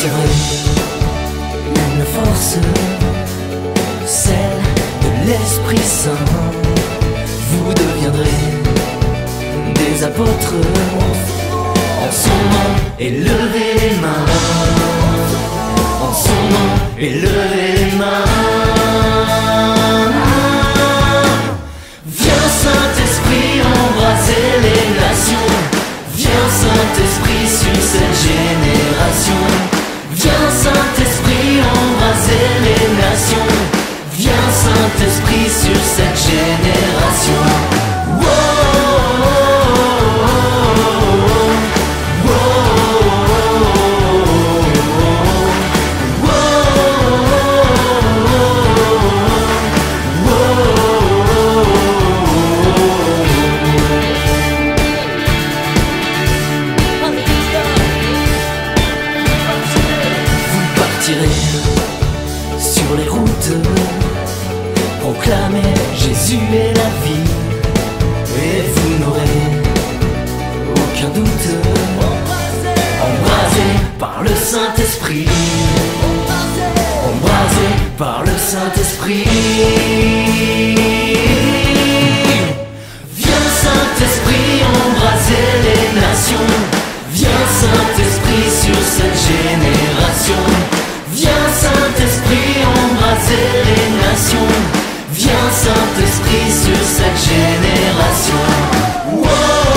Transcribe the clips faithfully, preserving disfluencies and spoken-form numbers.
sentirez une force, celle de l'Esprit Saint. Vous deviendrez des apôtres en son nom, et levez les mains. En son nom, et levez les mains. Viens Saint-Esprit embraser les nations. Viens Saint-Esprit sur cette génération. Viens Saint-Esprit embraser les nations. Viens Saint-Esprit sur cette génération. Sur les routes, proclamez Jésus est la vie, et vous n'aurez aucun doute. Embrasé par le Saint-Esprit, embrasé par le Saint-Esprit. Viens Saint-Esprit embraser les nations. Viens Saint-Esprit sur cette génération. Viens Saint-Esprit embraser les nations. Viens Saint-Esprit sur cette génération. Wow,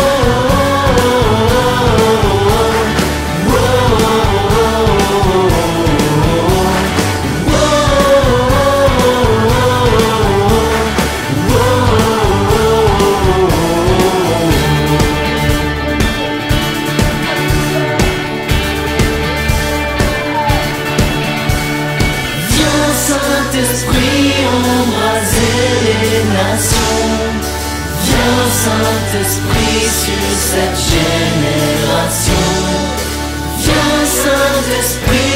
wow, Saint-Esprit embraser les nations. Viens Saint-Esprit sur cette génération. Viens Saint-Esprit